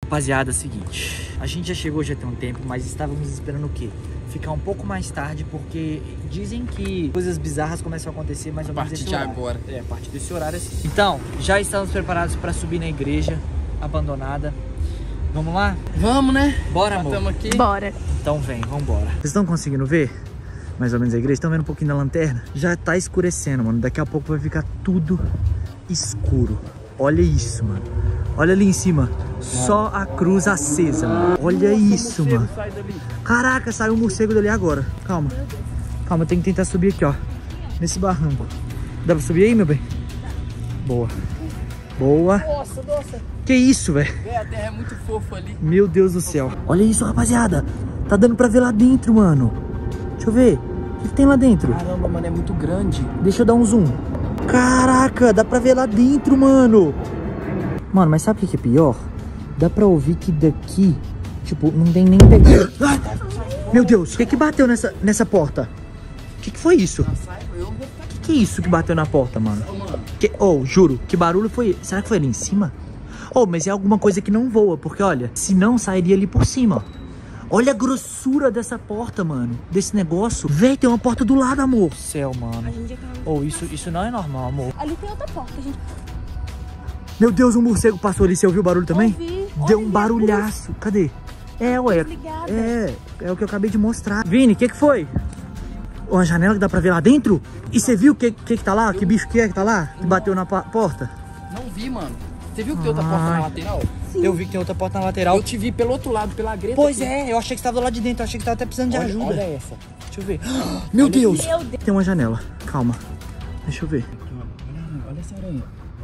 Rapaziada, é o seguinte, a gente já chegou já tem um tempo, mas estávamos esperando o quê? Ficar um pouco mais tarde, porque dizem que coisas bizarras começam a acontecer mais ou menos nesse horário. Agora. É, a partir desse horário assim. Então, já estamos preparados para subir na igreja abandonada. Vamos lá? Vamos, né? Bora, Já amor. estamos aqui. Bora. Então vem, vambora. Vocês estão conseguindo ver? Mais ou menos a igreja? Estão vendo um pouquinho da lanterna? Já tá escurecendo, mano. Daqui a pouco vai ficar tudo escuro. Olha isso, mano. Olha ali em cima. Só a cruz acesa, mano. Olha isso, mano. Caraca, saiu um morcego dali agora. Calma. Calma, tem que tentar subir aqui, ó. Nesse barranco. Dá pra subir aí, meu bem? Boa. Boa. Nossa, nossa. Que isso, velho? A terra é muito fofa ali. Meu Deus do céu. Olha isso, rapaziada. Tá dando pra ver lá dentro, mano. Deixa eu ver. O que tem lá dentro? Caramba, mano, é muito grande. Deixa eu dar um zoom. Caraca, dá pra ver lá dentro, mano. Mano, mas sabe o que é pior? Dá pra ouvir que daqui, tipo, não tem nem... Meu Deus, o que bateu nessa porta? O que foi isso? O que é isso que bateu na porta, mano? Juro, que barulho foi esse? Será que foi ali em cima? Mas é alguma coisa que não voa, porque olha, se não sairia ali por cima, ó. Olha a grossura dessa porta, mano. Desse negócio. Véi, tem uma porta do lado, amor. Céu, mano. Isso não é normal, amor. Ali tem outra porta, gente. Meu Deus, um morcego passou ali. Você ouviu o barulho também? Ouvi. Deu um barulhaço. Cadê? Ué. É o que eu acabei de mostrar. Vini, o que foi? Uma janela que dá pra ver lá dentro? E você viu o que tá lá? Que bicho que tá lá? Que bateu na porta? Não vi, mano. Você viu que tem outra porta na lateral? Sim. Eu vi que tem outra porta na lateral. Eu te vi pelo outro lado, pela greta. Pois aqui. eu achei que você tava do lado de dentro. Eu achei que você tava até precisando de ajuda. Olha essa. Deixa eu ver. Meu Deus! Meu Deus. Tem uma janela. Calma. Deixa eu ver. Olha essa aranha.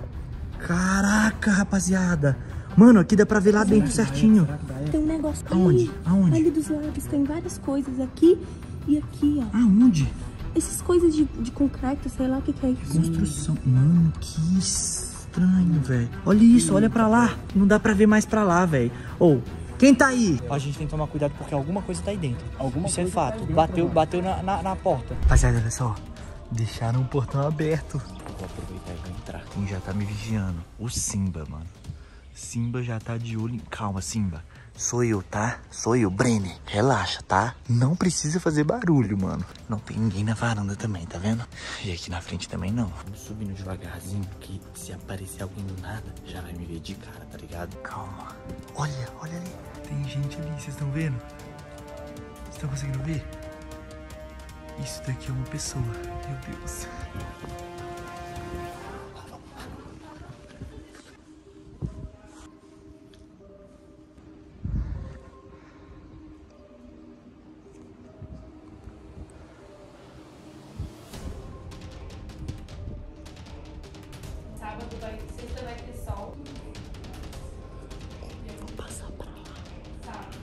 Caraca, rapaziada. Mano, aqui dá pra ver lá dentro certinho. Tem um negócio Aonde? Aonde? Ali dos lados tem várias coisas aqui e aqui, ó. Aonde? Essas coisas de concreto, sei lá o que é isso. Construção. Mano, que estranho, velho. Olha isso, olha pra lá. Não dá pra ver mais pra lá, velho. Quem tá aí? A gente tem que tomar cuidado porque alguma coisa tá aí dentro. Isso é fato. Bateu na porta. Rapaziada, olha só. Deixaram o portão aberto. Eu vou aproveitar e vou entrar. Quem já tá me vigiando? O Simba, mano. Simba já tá de olho. Calma, Simba. Sou eu, tá? Sou eu, Brenner. Relaxa, tá? Não precisa fazer barulho, mano. Não tem ninguém na varanda também, tá vendo? E aqui na frente também não. Vamos subindo devagarzinho, que se aparecer alguém do nada, já vai me ver de cara, tá ligado? Calma. Olha ali. Tem gente ali, vocês estão vendo? Vocês estão conseguindo ver? Isso daqui é uma pessoa. Meu Deus. Sexta vai ter sol. Vou passar pra lá. Sábado.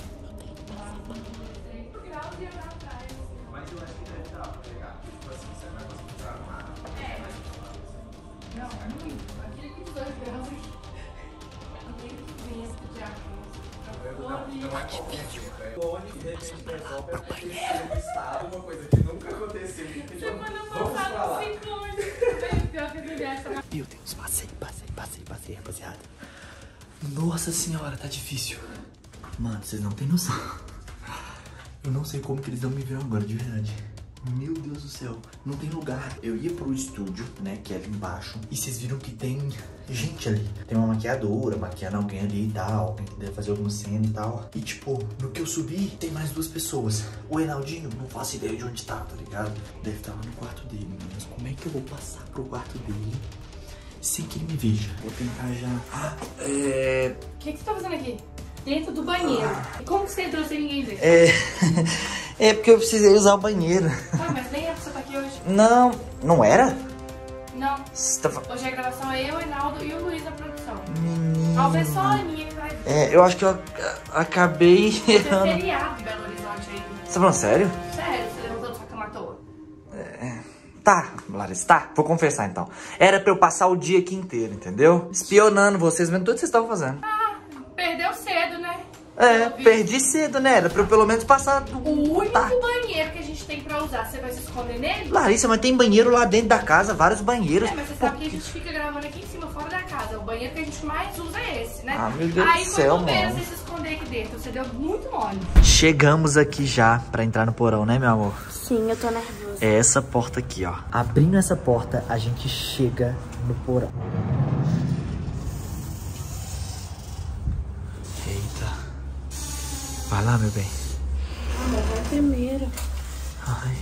3 graus e andar atrás. Mas eu acho que deve dar pra pegar. Tipo assim, você vai conseguir entrar no mar. Não, é muito. Aquele que 2 graus. Aquele que vem esse de agosto. Tá difícil. Onde de repente resolve acontecer no estado, uma coisa que nunca aconteceu. Semana Vamos pra passada, lá. 5 anos. Pior que a viagem. Meu Deus, passei, rapaziada. Nossa senhora, tá difícil. Mano, vocês não tem noção. Eu não sei como que eles vão me ver agora, de verdade. Meu Deus do céu, não tem lugar. Eu ia pro estúdio, né, que é ali embaixo. E vocês viram que tem gente ali. Tem uma maquiadora, maquiando alguém ali e tal. Alguém que deve fazer alguma cena e tal. E tipo, no que eu subi, tem mais 2 pessoas. O Reinaldinho, não faço ideia de onde tá ligado? Deve estar lá no quarto dele, mas como é que eu vou passar pro quarto dele sem que ele me veja? Vou tentar já... O que você tá fazendo aqui? Dentro do banheiro. E como que você entrou sem ninguém ver? É porque eu precisei usar o banheiro. Mas nem é pra você estar aqui hoje. Não era? Não. Tá... Hoje a gravação é eu, o Reinaldo e o Luiz da produção. Menino. Talvez só a Aninha que vai... Eu acho que eu acabei Você é errando. feriado em Belo Horizonte aí. Você tá falando sério? Sério, você levantou da sua cama à toa. Tá, Larissa, tá. Vou confessar então. Era pra eu passar o dia aqui inteiro, entendeu? Espionando vocês, vendo tudo que vocês estavam fazendo. Perdeu cedo, né? É, perdi cedo, né? Era pra eu pelo menos passar do... O único banheiro que a gente tem pra usar, você vai se esconder nele? Larissa, mas tem banheiro lá dentro da casa, vários banheiros. É, mas você sabe que a gente fica gravando aqui em cima, fora da casa. O banheiro que a gente mais usa é esse, né? Ah, meu Deus aí do céu, foi bobeira mano. você se esconder aqui dentro. Você deu muito mole. Chegamos aqui já pra entrar no porão, né, meu amor? Sim, eu tô nervosa. É essa porta aqui, ó. Abrindo essa porta, a gente chega no porão. Eita. Vai lá, meu bem. Amor, vai primeiro. Ai.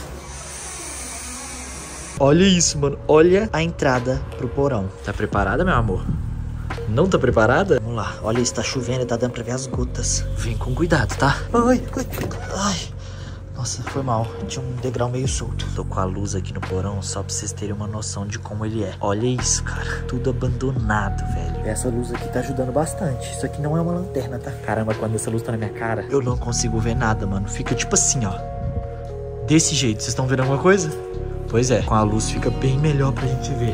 Olha isso, mano. Olha a entrada pro porão. Tá preparada, meu amor? Não tá preparada? Vamos lá. Olha isso, tá chovendo e tá dando pra ver as gotas. Vem com cuidado, tá? Ai, ai, ai. Nossa, foi mal. Tinha um degrau meio solto. Tô com a luz aqui no porão só pra vocês terem uma noção de como ele é. Olha isso, cara. Tudo abandonado, velho. Essa luz aqui tá ajudando bastante. Isso aqui não é uma lanterna, tá? Caramba, quando essa luz tá na minha cara, eu não consigo ver nada, mano. Fica tipo assim, ó. Desse jeito. Vocês estão vendo alguma coisa? Pois é. Com a luz fica bem melhor pra gente ver.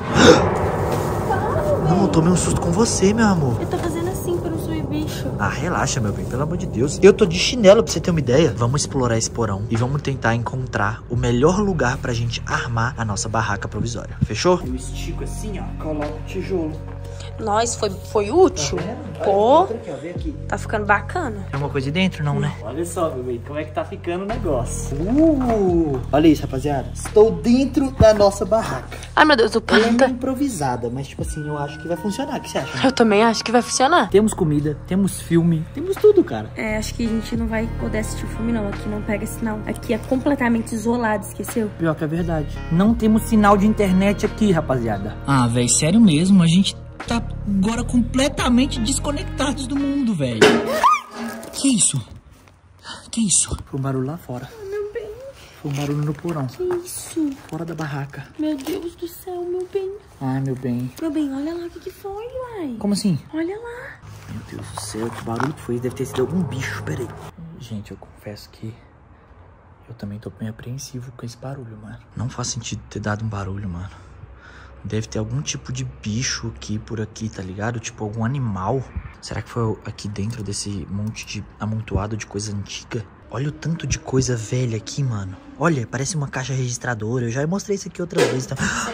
Não, eu tomei um susto com você, meu amor. Eu tô fazendo assim pra não subir bicho. Ah, relaxa, meu bem, pelo amor de Deus. Eu tô de chinelo, pra você ter uma ideia. Vamos explorar esse porão e vamos tentar encontrar o melhor lugar pra gente armar a nossa barraca provisória. Fechou? Eu estico assim, ó, coloco o tijolo. Nós, foi útil. Pô, Aqui, ó, vem aqui. tá ficando bacana. Tem alguma coisa aí dentro, não, né? Olha só, meu bem, como é que tá ficando o negócio. Olha isso, rapaziada. Estou dentro da nossa barraca. Ai, meu Deus, o Ela é planta. meio improvisada, mas tipo assim, eu acho que vai funcionar. O que você acha? Eu também acho que vai funcionar. Temos comida, temos filme, temos tudo, cara. É, acho que a gente não vai poder assistir o filme, não. Aqui não pega sinal. Aqui é completamente isolado, esqueceu? Pior que é verdade. Não temos sinal de internet aqui, rapaziada. Ah, velho, sério mesmo. A gente tá agora completamente desconectados do mundo, velho. Que isso? Que isso? Foi um barulho lá fora. Meu bem, Foi um barulho no porão. que isso? Fora da barraca. Meu Deus do céu, meu bem. Ai, meu bem. Meu bem, olha lá o que foi, uai. Como assim? Olha lá. Meu Deus do céu, que barulho que foi? Deve ter sido algum bicho, peraí. Gente, eu confesso que eu também tô bem apreensivo com esse barulho, mano. Não faz sentido ter dado um barulho, mano. Deve ter algum tipo de bicho aqui, por aqui, tá ligado? Tipo, algum animal. Será que foi aqui dentro desse monte de amontoado de coisa antiga? Olha o tanto de coisa velha aqui, mano. Olha, parece uma caixa registradora. Eu já mostrei isso aqui outras vezes. Tá?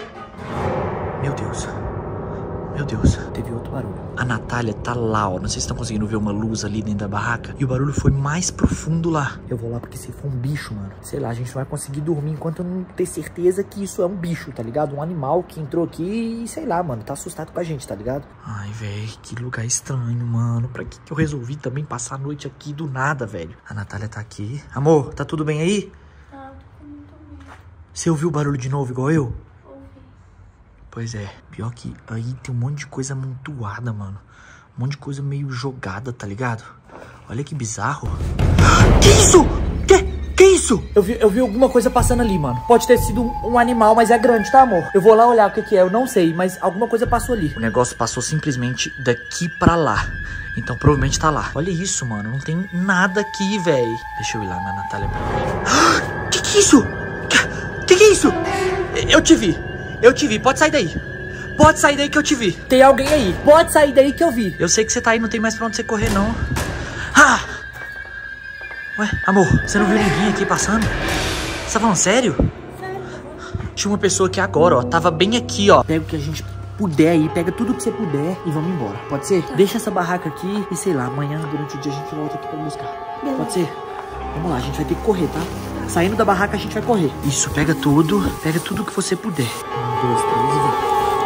Meu Deus. Meu Deus, teve outro barulho. A Natália tá lá, ó. Não sei se estão conseguindo ver uma luz ali dentro da barraca. E o barulho foi mais profundo lá. Eu vou lá porque se for um bicho, mano, sei lá, a gente não vai conseguir dormir enquanto eu não ter certeza que isso é um bicho, tá ligado? Um animal que entrou aqui e, sei lá, mano, tá assustado com a gente, tá ligado? Ai, velho, que lugar estranho, mano. Pra que eu resolvi também passar a noite aqui do nada, velho? A Natália tá aqui. Amor, tá tudo bem aí? Ah, tô muito bem. Você ouviu o barulho de novo igual eu? Pois é, pior que aí tem um monte de coisa amontoada, mano. Um monte de coisa meio jogada, tá ligado? Olha que bizarro. Que isso? Que isso? Eu vi alguma coisa passando ali, mano. Pode ter sido um animal, mas é grande, tá, amor? Eu vou lá olhar o que é, eu não sei, mas alguma coisa passou ali. O negócio passou simplesmente daqui pra lá. Então provavelmente tá lá. Olha isso, mano, não tem nada aqui, velho. Deixa eu ir lá na Natália pra ver. Que é isso? Que é isso? Eu te vi, pode sair daí. Pode sair daí que eu te vi. Tem alguém aí. Pode sair daí que eu vi. Eu sei que você tá aí, não tem mais pra onde você correr, não. Ah! Ué, amor, você não viu ninguém aqui passando? Você tá falando sério? Sério? Tinha uma pessoa aqui agora, ó. Tava bem aqui, ó. Pega o que a gente puder aí, pega tudo que você puder e vamos embora. Pode ser? Tá. Deixa essa barraca aqui e sei lá, amanhã, durante o dia, a gente volta aqui pra buscar. Beleza. Pode ser? Vamos lá, a gente vai ter que correr, tá? Saindo da barraca, a gente vai correr. Isso, pega tudo que você puder. 1, 2, 3 e vem.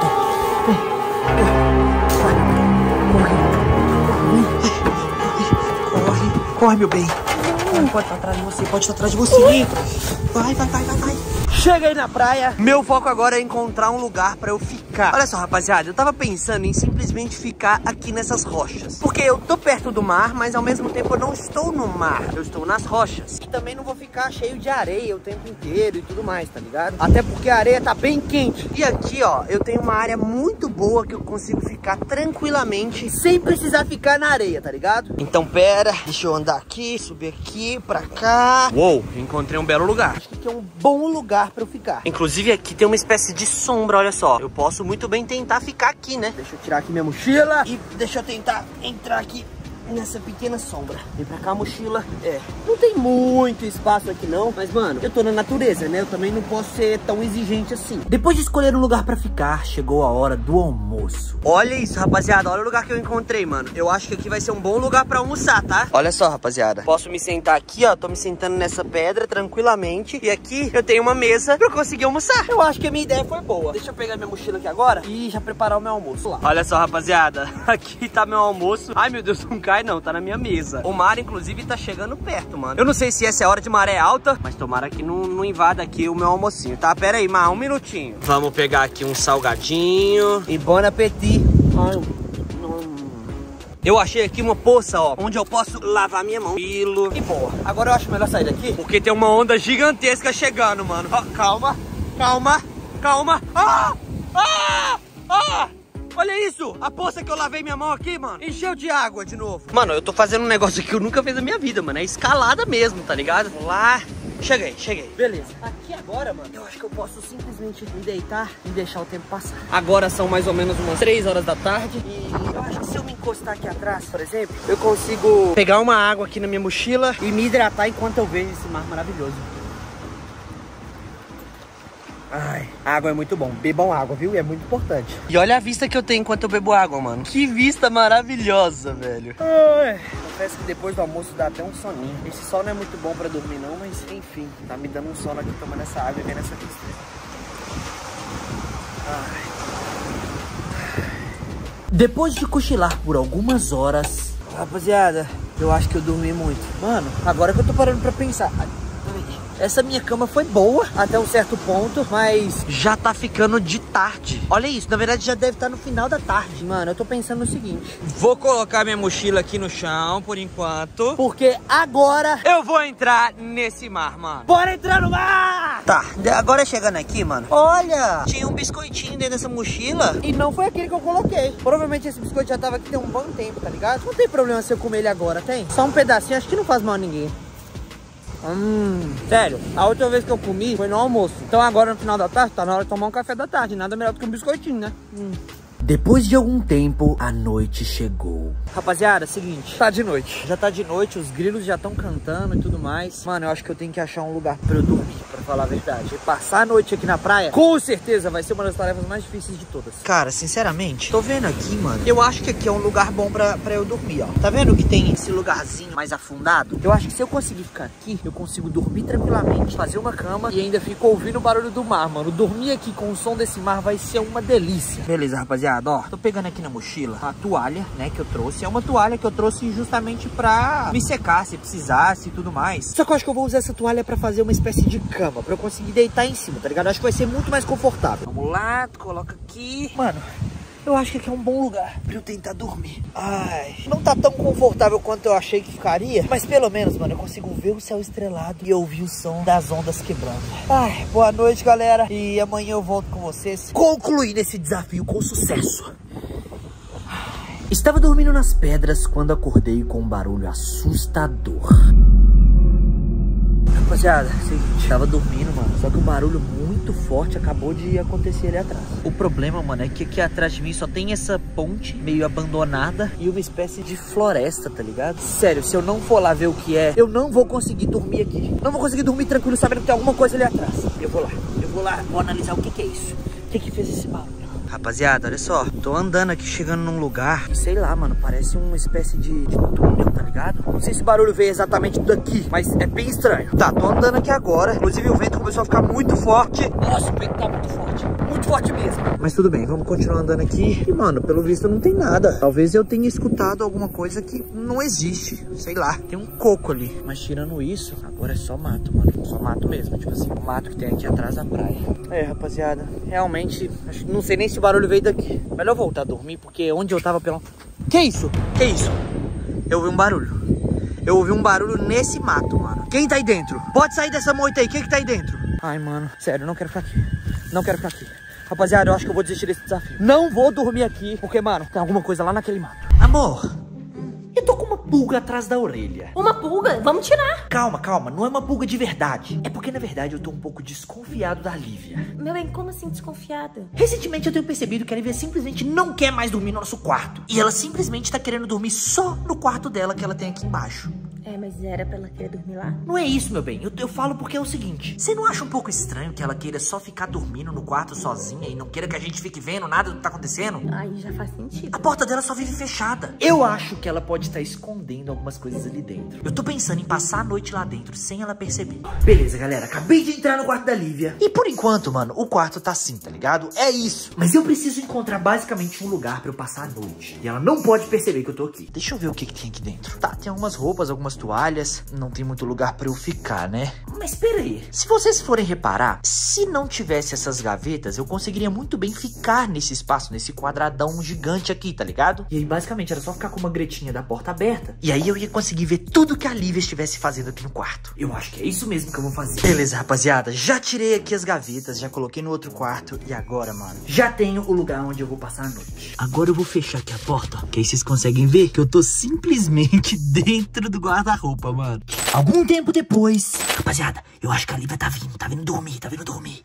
Corre, meu bem. Pode estar atrás de você, pode estar atrás de você. Vai. Cheguei na praia, meu foco agora é encontrar um lugar pra eu ficar. Olha só, rapaziada, eu tava pensando em simplesmente ficar aqui nessas rochas. Porque eu tô perto do mar, mas ao mesmo tempo eu não estou no mar, eu estou nas rochas. E também não vou ficar cheio de areia o tempo inteiro e tudo mais, tá ligado? Até porque a areia tá bem quente. E aqui, ó, eu tenho uma área muito boa que eu consigo ficar tranquilamente, sem precisar ficar na areia, tá ligado? Então pera, deixa eu andar aqui, subir aqui, pra cá. Uou, encontrei um belo lugar. Acho que aqui é um bom lugar pra eu ficar. Inclusive aqui tem uma espécie de sombra, olha só. Eu posso muito bem tentar ficar aqui, né? Deixa eu tirar aqui minha mochila e deixa eu tentar entrar aqui nessa pequena sombra. Vem pra cá, mochila. Não tem muito espaço aqui não, mas mano, eu tô na natureza, né? Eu também não posso ser tão exigente assim. Depois de escolher um lugar pra ficar, chegou a hora do almoço. Olha isso, rapaziada, olha o lugar que eu encontrei, mano. Eu acho que aqui vai ser um bom lugar pra almoçar, tá? Olha só, rapaziada, posso me sentar aqui, ó. Tô me sentando nessa pedra tranquilamente. E aqui eu tenho uma mesa pra eu conseguir almoçar. Eu acho que a minha ideia foi boa. Deixa eu pegar minha mochila aqui agora e já preparar o meu almoço lá. Olha só, rapaziada, aqui tá meu almoço. Ai, meu Deus, não cai não, tá na minha mesa. O mar, inclusive, tá chegando perto, mano. Eu não sei se essa é hora de maré alta, mas tomara que não invada aqui o meu almocinho, tá? Pera aí, Mar, um minutinho. Vamos pegar aqui um salgadinho e bon appetit. Eu achei aqui uma poça, ó, onde eu posso lavar minha mão. E boa. Agora eu acho melhor sair daqui, porque tem uma onda gigantesca chegando, mano. Ó, calma, calma, calma. Olha isso, a poça que eu lavei minha mão aqui, mano, encheu de água de novo. Mano, eu tô fazendo um negócio que eu nunca fiz na minha vida, mano. É escalada mesmo, tá ligado? Vamos lá. Cheguei. Beleza. Aqui agora, mano, eu acho que eu posso simplesmente me deitar e deixar o tempo passar. Agora são mais ou menos umas 3 horas da tarde. E eu acho que se eu me encostar aqui atrás, por exemplo, eu consigo pegar uma água aqui na minha mochila e me hidratar enquanto eu vejo esse mar maravilhoso. Ai, a água é muito bom. Bebam água, viu? É muito importante. E olha a vista que eu tenho enquanto eu bebo água, mano. Que vista maravilhosa, velho. Ai, confesso que depois do almoço dá até um soninho. Esse sol não é muito bom pra dormir não, mas enfim, tá me dando um sono aqui tomando essa água e vendo essa vista. Ai. Depois de cochilar por algumas horas, rapaziada, eu acho que eu dormi muito. Mano, agora que eu tô parando pra pensar, essa minha cama foi boa até um certo ponto, mas já tá ficando de tarde. Olha isso, na verdade já deve estar no final da tarde. Mano, eu tô pensando no seguinte: vou colocar minha mochila aqui no chão por enquanto, porque agora eu vou entrar nesse mar, mano. Bora entrar no mar! Tá, agora chegando aqui, mano, olha, tinha um biscoitinho dentro dessa mochila e não foi aquele que eu coloquei. Provavelmente esse biscoito já tava aqui tem um bom tempo, tá ligado? Não tem problema se eu comer ele agora, tem? Só um pedacinho, acho que não faz mal a ninguém. Sério, a última vez que eu comi foi no almoço. Então agora no final da tarde tá na hora de tomar um café da tarde. Nada melhor do que um biscoitinho, né? Depois de algum tempo, a noite chegou. Rapaziada, seguinte, tá de noite. Já tá de noite, os grilos já estão cantando e tudo mais. Mano, eu acho que eu tenho que achar um lugar pra eu dormir, pra falar a verdade. E passar a noite aqui na praia, com certeza, vai ser uma das tarefas mais difíceis de todas. Cara, sinceramente, tô vendo aqui, mano, eu acho que aqui é um lugar bom pra eu dormir, ó. Tá vendo que tem esse lugarzinho mais afundado? Eu acho que se eu conseguir ficar aqui, eu consigo dormir tranquilamente, fazer uma cama e ainda fico ouvindo o barulho do mar, mano. Dormir aqui com o som desse mar vai ser uma delícia. Beleza, rapaziada. Ó, tô pegando aqui na mochila a toalha, né, que eu trouxe. É uma toalha que eu trouxe justamente pra me secar, se precisasse e tudo mais. Só que eu acho que eu vou usar essa toalha pra fazer uma espécie de cama, pra eu conseguir deitar em cima, tá ligado? Eu acho que vai ser muito mais confortável. Vamos lá, coloca aqui. Mano, eu acho que aqui é um bom lugar pra eu tentar dormir. Ai, não tá tão confortável quanto eu achei que ficaria, mas pelo menos, mano, eu consigo ver o céu estrelado e ouvir o som das ondas quebrando. Ai, boa noite, galera. E amanhã eu volto com vocês, concluindo esse desafio com sucesso. Estava dormindo nas pedras quando acordei com um barulho assustador. Rapaziada, seguinte, tava dormindo, mano, só que um barulho muito forte acabou de acontecer ali atrás. O problema, mano, é que aqui atrás de mim só tem essa ponte meio abandonada e uma espécie de floresta, tá ligado? Sério, se eu não for lá ver o que é, eu não vou conseguir dormir aqui. Não vou conseguir dormir tranquilo sabendo que tem alguma coisa ali atrás. Eu vou lá, vou analisar o que é isso. O que fez esse barulho? Rapaziada, olha só, tô andando aqui, chegando num lugar, sei lá, mano, parece uma espécie de túnel, tá ligado? Não sei se o barulho veio exatamente daqui, mas é bem estranho. Tá, tô andando aqui agora, inclusive o vento começou a ficar muito forte. Nossa, o vento tá muito forte mesmo. Mas tudo bem, vamos continuar andando aqui. E, mano, pelo visto não tem nada. Talvez eu tenha escutado alguma coisa que não existe, sei lá, tem um coco ali. Mas tirando isso, agora é só mato, mano, só mato mesmo, tipo assim, o mato que tem aqui atrás da praia. É, rapaziada, realmente, não sei nem se o barulho veio daqui. Melhor voltar a dormir, porque onde eu tava pelo... Que isso? Eu ouvi um barulho. Eu ouvi um barulho nesse mato, mano. Quem tá aí dentro? Pode sair dessa moita aí, quem que tá aí dentro? Ai, mano, sério, eu não quero ficar aqui. Não quero ficar aqui. Rapaziada, eu acho que eu vou desistir desse desafio. Não vou dormir aqui, porque, mano, tem alguma coisa lá naquele mato. Amor, e tô com uma pulga atrás da orelha. Uma pulga? Vamos tirar. Calma, calma, não é uma pulga de verdade. É porque, na verdade, eu tô um pouco desconfiado da Lívia. Meu bem, como assim desconfiada? Recentemente eu tenho percebido que a Lívia simplesmente não quer mais dormir no nosso quarto. E ela simplesmente tá querendo dormir só no quarto dela que ela tem aqui embaixo. É, mas era pra ela querer dormir lá? Não é isso, meu bem. Eu falo porque é o seguinte. Você não acha um pouco estranho que ela queira só ficar dormindo no quarto sozinha e não queira que a gente fique vendo nada do que tá acontecendo? Aí já faz sentido. A porta dela só vive fechada. Eu acho que ela pode estar escondendo algumas coisas ali dentro. Eu tô pensando em passar a noite lá dentro sem ela perceber. Beleza, galera. Acabei de entrar no quarto da Lívia. E por enquanto, mano, o quarto tá assim, tá ligado? É isso. Mas eu preciso encontrar basicamente um lugar pra eu passar a noite. E ela não pode perceber que eu tô aqui. Deixa eu ver o que tem aqui dentro. Tá, tem algumas roupas, algumas toalhas. Não tem muito lugar pra eu ficar, né? Mas espera aí. Se vocês forem reparar, se não tivesse essas gavetas, eu conseguiria muito bem ficar nesse espaço, nesse quadradão gigante aqui, tá ligado? E aí, basicamente, era só ficar com uma gretinha da porta aberta. E aí eu ia conseguir ver tudo que a Lívia estivesse fazendo aqui no quarto. Eu acho que é isso mesmo que eu vou fazer. Beleza, rapaziada. Já tirei aqui as gavetas, já coloquei no outro quarto. E agora, mano, já tenho o lugar onde eu vou passar a noite. Agora eu vou fechar aqui a porta, que aí vocês conseguem ver que eu tô simplesmente dentro do guarda-roupa, mano. Algum tempo depois... Rapaziada, eu acho que a Lívia tá vindo dormir, tá vindo dormir.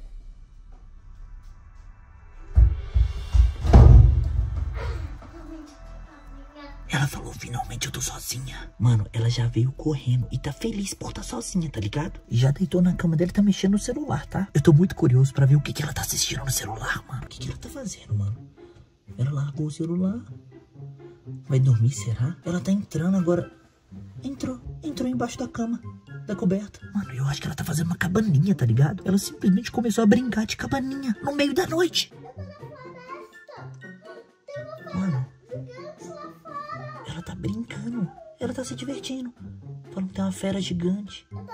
Ela falou, finalmente eu tô sozinha. Mano, ela já veio correndo e tá feliz por estar sozinha, tá ligado? E já deitou na cama dele e tá mexendo no celular, tá? Eu tô muito curioso pra ver o que ela tá assistindo no celular, mano. O que ela tá fazendo, mano? Ela largou o celular. Vai dormir, será? Ela tá entrando agora. Entrou embaixo da cama, da coberta. Mano, eu acho que ela tá fazendo uma cabaninha, tá ligado? Ela simplesmente começou a brincar de cabaninha no meio da noite. Mano, ela tá brincando. Ela tá se divertindo. Falando que tem uma fera gigante. Olha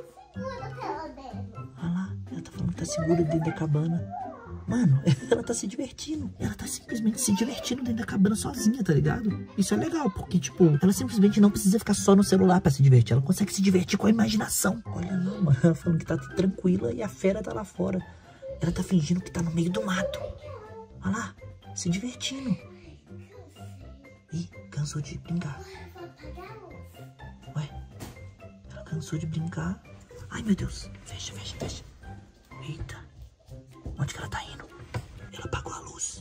lá, ela tá falando que tá segura dentro da cabana. Mano, ela tá se divertindo. Ela tá simplesmente se divertindo dentro da cabana sozinha, tá ligado? Isso é legal, porque, tipo, ela simplesmente não precisa ficar só no celular pra se divertir. Ela consegue se divertir com a imaginação. Olha lá, mano, ela falando que tá tranquila e a fera tá lá fora. Ela tá fingindo que tá no meio do mato. Olha lá, se divertindo. Ih, cansou de brincar. Ué, ela cansou de brincar. Ai, meu Deus. Fecha. Eita. Onde que ela tá indo? Ela apagou a luz.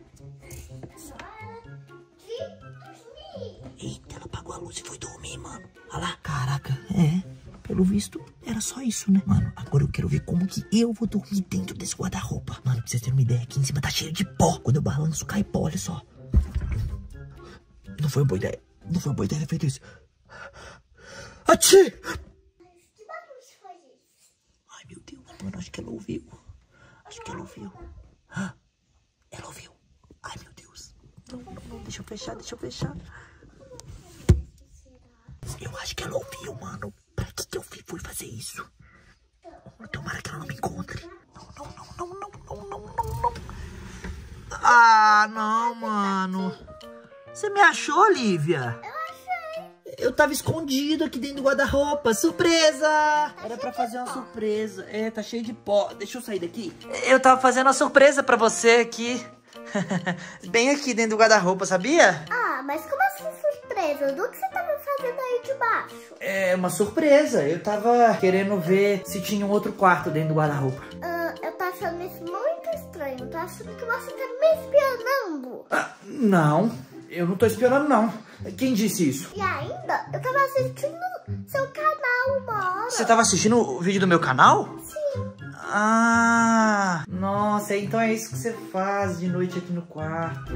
Eita, ela apagou a luz e foi dormir, mano. Olha lá. Caraca, pelo visto, era só isso, né? Mano, agora eu quero ver como que eu vou dormir dentro desse guarda-roupa. Mano, pra vocês terem uma ideia, aqui em cima tá cheio de pó. Quando eu balanço, cai pó, olha só. Não foi uma boa ideia. Não foi uma boa ideia ter feito isso. Ati! Ai, meu Deus, mano, acho que ela ouviu. Ela ouviu. Ai, meu Deus. Não, deixa eu fechar. Eu acho que ela ouviu, mano. Pra que eu fui fazer isso? Tomara que ela não me encontre. Não. Ah, não, mano. Você me achou, Lívia? Eu tava escondido aqui dentro do guarda-roupa. Surpresa! Era pra fazer uma surpresa. É, tá cheio de pó. Deixa eu sair daqui. Eu tava fazendo uma surpresa pra você aqui. Bem aqui dentro do guarda-roupa, sabia? Ah, mas como assim surpresa? Do que você tava fazendo aí de baixo? É uma surpresa. Eu tava querendo ver se tinha um outro quarto dentro do guarda-roupa. Eu tô achando isso muito estranho. Tô achando que você tá me espionando. Não. Eu não tô espionando, não. Quem disse isso? E ainda, eu tava assistindo seu canal uma hora. Você tava assistindo o vídeo do meu canal? Sim. Ah, nossa, então é isso que você faz de noite aqui no quarto.